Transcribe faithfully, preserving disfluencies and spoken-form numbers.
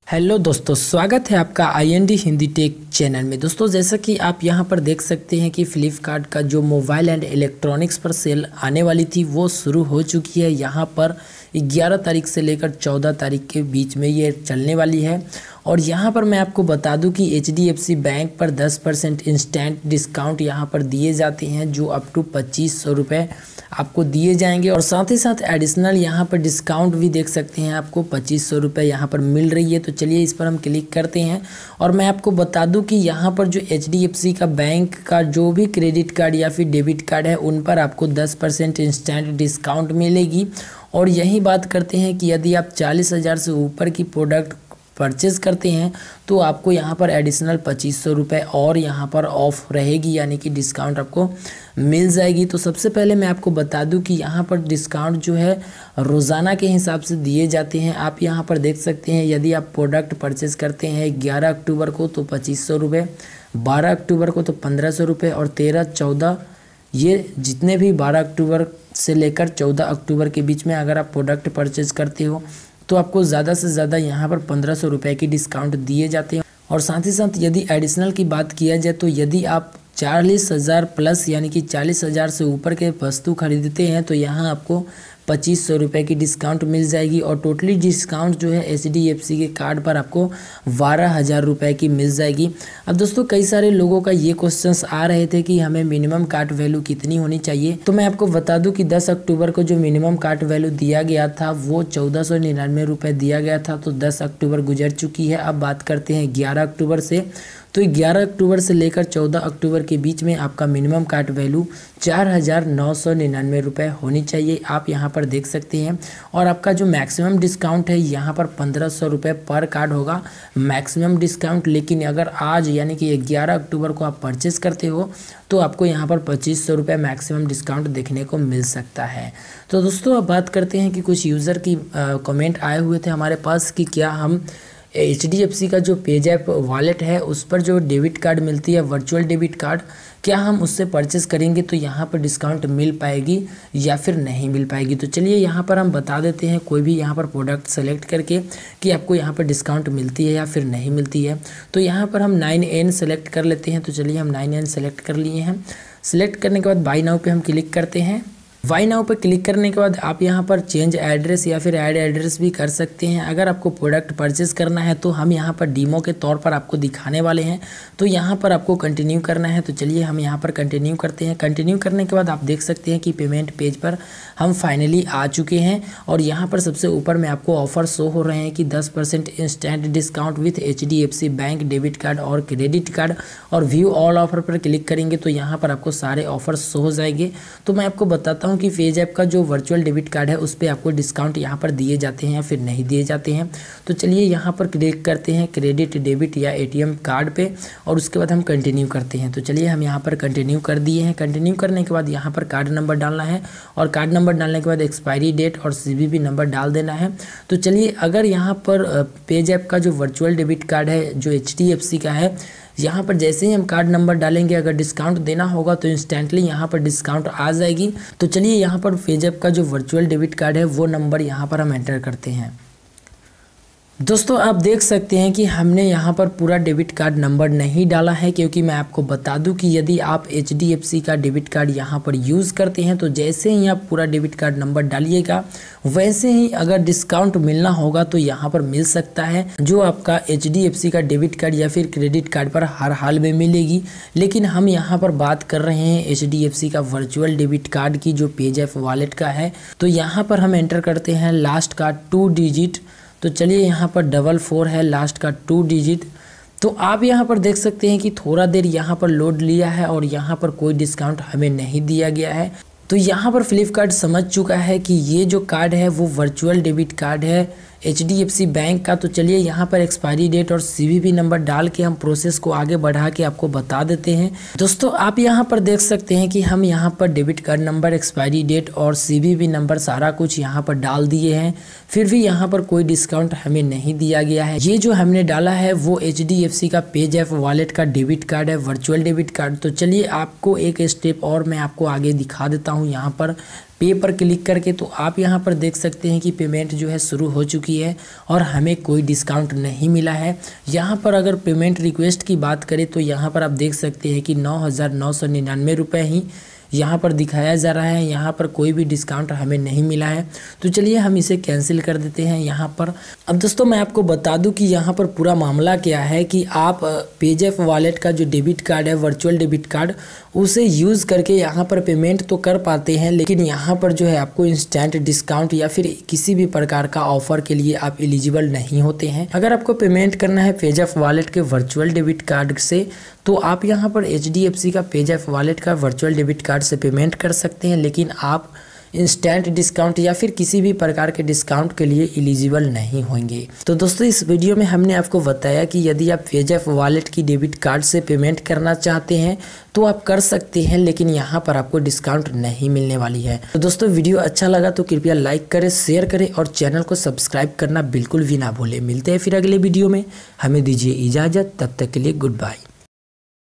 Hello दोस्तों, स्वागत है आपका I N D Hindi tech channel में। दोस्तों, जैसा कि आप यहां पर देख सकते हैं कि फ्लिपकार्ट का जो मोबाइल एंड इलेक्ट्रॉनिक्स पर सेल आने वाली थी वो शुरू हो चुकी है। यहां पर ग्यारह तारीख से लेकर चौदह तारीख के बीच में ये चलने वाली है। और यहाँ पर मैं आपको बता दूं कि H D F C bank पर दस परसेंट इंस्टेंट डिस्काउंट यहाँ पर दिए जाते हैं, जो अप टू पच्चीस सौ रुपये आपको दिए जाएंगे। और साथ ही साथ एडिशनल यहाँ पर डिस्काउंट भी देख सकते हैं, आपको पच्चीस सौ रुपये यहाँ पर मिल रही है। तो चलिए इस पर हम क्लिक करते हैं और मैं आपको बता दूं कि यहाँ पर जो एच डी एफ सी का बैंक का जो भी क्रेडिट कार्ड या फिर डेबिट कार्ड है उन पर आपको दस परसेंट इंस्टेंट डिस्काउंट मिलेगी। और यही बात करते हैं कि यदि आप चालीस हज़ार से ऊपर की प्रोडक्ट परचेज़ करते हैं तो आपको यहाँ पर एडिशनल पच्चीस सौ रुपये और यहाँ पर ऑफ रहेगी, यानी कि डिस्काउंट आपको मिल जाएगी। तो सबसे पहले मैं आपको बता दूं कि यहाँ पर डिस्काउंट जो है रोज़ाना के हिसाब से दिए जाते हैं। आप यहाँ पर देख सकते हैं, यदि आप प्रोडक्ट परचेज़ करते हैं ग्यारह अक्टूबर को तो पच्चीस सौ रुपये, बारह अक्टूबर को तो पंद्रह सौ रुपये और तेरह चौदह ये जितने भी बारह अक्टूबर से लेकर चौदह अक्टूबर के बीच में अगर आप प्रोडक्ट परचेज़ करते हो तो आपको ज़्यादा से ज़्यादा यहाँ पर पंद्रह सौ रुपये की डिस्काउंट दिए जाते हैं। और साथ ही साथ यदि एडिशनल की बात किया जाए तो यदि आप चालीस हज़ार प्लस यानी कि चालीस हज़ार से ऊपर के वस्तु खरीदते हैं तो यहाँ आपको पच्चीस सौ रुपये की डिस्काउंट मिल जाएगी। और टोटली डिस्काउंट जो है एच डी एफ सी के कार्ड पर आपको बारह हज़ार रुपये की मिल जाएगी। अब दोस्तों, कई सारे लोगों का ये क्वेश्चंस आ रहे थे कि हमें मिनिमम कार्ड वैल्यू कितनी होनी चाहिए। तो मैं आपको बता दूं कि दस अक्टूबर को जो मिनिमम कार्ड वैल्यू दिया गया था वो चौदह सौ निन्यानवे रुपये दिया गया था। तो दस अक्टूबर गुजर चुकी है। अब बात करते हैं ग्यारह अक्टूबर से। तो ग्यारह अक्टूबर से लेकर चौदह अक्टूबर के बीच में आपका मिनिमम कार्ड वैल्यू चार हज़ार नौ सौ निन्यानवे रुपये होनी चाहिए, आप यहाँ पर देख सकते हैं। और आपका जो मैक्सिमम डिस्काउंट है यहाँ पर पंद्रह सौ रुपये पर कार्ड होगा मैक्सिमम डिस्काउंट। लेकिन अगर आज यानी कि ग्यारह अक्टूबर को आप परचेज़ करते हो तो आपको यहाँ पर पच्चीस सौ रुपये मैक्सिमम डिस्काउंट देखने को मिल सकता है। तो दोस्तों, अब बात करते हैं कि कुछ यूज़र की कमेंट आए हुए थे हमारे पास कि क्या हम एच डी एफ सी का जो पेजैप वॉलेट है उस पर जो डेबिट कार्ड मिलती है वर्चुअल डेबिट कार्ड, क्या हम उससे परचेज़ करेंगे तो यहाँ पर डिस्काउंट मिल पाएगी या फिर नहीं मिल पाएगी। तो चलिए यहाँ पर हम बता देते हैं कोई भी यहाँ पर प्रोडक्ट सेलेक्ट करके कि आपको यहाँ पर डिस्काउंट मिलती है या फिर नहीं मिलती है। तो यहाँ पर हम नाइन एन सेलेक्ट कर लेते हैं। तो चलिए हम नाइन एन सेलेक्ट कर लिए हैं। सेलेक्ट करने के बाद बाय नाउ पे हम क्लिक करते हैं। बाय नाउ पर क्लिक करने के बाद आप यहाँ पर चेंज एड्रेस या फिर ऐड एड्रेस भी कर सकते हैं। अगर आपको प्रोडक्ट परचेज करना है तो हम यहाँ पर डीमो के तौर पर आपको दिखाने वाले हैं, तो यहाँ पर आपको कंटिन्यू करना है। तो चलिए हम यहाँ पर कंटिन्यू करते हैं। कंटिन्यू करने के बाद आप देख सकते हैं कि पेमेंट पेज पर हम फाइनली आ चुके हैं। और यहाँ पर सबसे ऊपर में आपको ऑफर शो हो रहे हैं कि दस percent instant discount with H D F C bank debit card और क्रेडिट कार्ड। और व्यू ऑल ऑफर पर क्लिक करेंगे तो यहाँ पर आपको सारे ऑफर शो हो जाएंगे। तो मैं आपको बताता हूँ कि पेजैप का जो वर्चुअल डेबिट कार्ड है उस पर आपको डिस्काउंट यहाँ पर दिए जाते हैं या फिर नहीं दिए जाते हैं। तो चलिए यहाँ पर क्लिक करते हैं क्रेडिट डेबिट या ए टी एम कार्ड पे और उसके बाद हम कंटिन्यू करते हैं। तो चलिए हम यहाँ पर कंटिन्यू कर दिए हैं। कंटिन्यू करने के बाद यहाँ पर कार्ड नंबर डालना है और कार्ड नंबर डालने के बाद एक्सपायरी डेट और सी वी वी नंबर डाल देना है। तो चलिए, अगर यहाँ पर पेजैप का जो वर्चुअल डेबिट कार्ड है जो एच डी एफ सी का है, यहाँ पर जैसे ही हम कार्ड नंबर डालेंगे अगर डिस्काउंट देना होगा तो इंस्टेंटली यहाँ पर डिस्काउंट आ जाएगी। तो चलिए यहाँ पर पेजैप का जो वर्चुअल डेबिट कार्ड है वो नंबर यहाँ पर हम एंटर करते हैं। दोस्तों, आप देख सकते हैं कि हमने यहाँ पर पूरा डेबिट कार्ड नंबर नहीं डाला है, क्योंकि मैं आपको बता दूं कि यदि आप एच डी एफ सी का डेबिट कार्ड यहाँ पर यूज़ करते हैं तो जैसे ही आप पूरा डेबिट कार्ड नंबर डालिएगा वैसे ही अगर डिस्काउंट मिलना होगा तो यहाँ पर मिल सकता है, जो आपका एच डी एफ सी का डेबिट कार्ड या फिर क्रेडिट कार्ड पर हर हाल में मिलेगी। लेकिन हम यहाँ पर बात कर रहे हैं एच डी एफ सी का वर्चुअल डेबिट कार्ड की जो पेजैप वॉलेट का है। तो यहाँ पर हम एंटर करते हैं लास्ट का टू डिजिट। तो चलिए यहाँ पर डबल फोर है लास्ट का टू डिजिट। तो आप यहाँ पर देख सकते हैं कि थोड़ा देर यहाँ पर लोड लिया है और यहाँ पर कोई डिस्काउंट हमें नहीं दिया गया है। तो यहाँ पर फ्लिपकार्ट समझ चुका है कि ये जो कार्ड है वो वर्चुअल डेबिट कार्ड है H D F C bank का। तो चलिए यहाँ पर एक्सपायरी डेट और सी वी वी नंबर डाल के हम प्रोसेस को आगे बढ़ा के आपको बता देते हैं। दोस्तों, आप यहाँ पर देख सकते हैं कि हम यहाँ पर debit card number, expiry date और सी वी वी नंबर सारा कुछ यहाँ पर डाल दिए हैं, फिर भी यहाँ पर कोई डिस्काउंट हमें नहीं दिया गया है। ये जो हमने डाला है वो एच डी एफ सी का पेजैप वॉलेट का डेबिट कार्ड है, वर्चुअल डेबिट कार्ड। तो चलिए आपको एक स्टेप और मैं आपको आगे दिखा देता हूँ। यहाँ पर पे पर क्लिक करके, तो आप यहाँ पर देख सकते हैं कि पेमेंट जो है शुरू हो चुकी है और हमें कोई डिस्काउंट नहीं मिला है। यहाँ पर अगर पेमेंट रिक्वेस्ट की बात करें तो यहाँ पर आप देख सकते हैं कि नौ हज़ार नौ सौ निन्यानवे रुपये ही यहाँ पर दिखाया जा रहा है। यहाँ पर कोई भी डिस्काउंट हमें नहीं मिला है, तो चलिए हम इसे कैंसिल कर देते हैं यहाँ पर। अब दोस्तों मैं आपको बता दूं कि यहाँ पर पूरा मामला क्या है कि आप पेजैप वॉलेट का जो डेबिट कार्ड है, वर्चुअल डेबिट कार्ड, उसे यूज़ करके यहाँ पर पेमेंट तो कर पाते हैं, लेकिन यहाँ पर जो है आपको इंस्टेंट डिस्काउंट या फिर किसी भी प्रकार का ऑफर के लिए आप एलिजिबल नहीं होते हैं। अगर आपको पेमेंट करना है पेजैप वॉलेट के वर्चुअल डेबिट कार्ड से, तो आप यहाँ पर एच डी एफ सी का पेजैप वॉलेट का वर्चुअल डेबिट कार्ड से पेमेंट कर सकते हैं, लेकिन आप इंस्टेंट डिस्काउंट या फिर किसी भी प्रकार के डिस्काउंट के लिए एलिजिबल नहीं होंगे। तो दोस्तों इस वीडियो में हमने आपको बताया कि यदि आप पेजैप वॉलेट की डेबिट कार्ड से पेमेंट करना चाहते हैं तो आप कर सकते हैं, लेकिन यहाँ पर आपको डिस्काउंट नहीं मिलने वाली है। तो दोस्तों वीडियो अच्छा लगा तो कृपया लाइक करें, शेयर करें और चैनल को सब्सक्राइब करना बिल्कुल भी ना भूलें। मिलते हैं फिर अगले वीडियो में, हमें दीजिए इजाज़त, तब तक के लिए गुड बाय।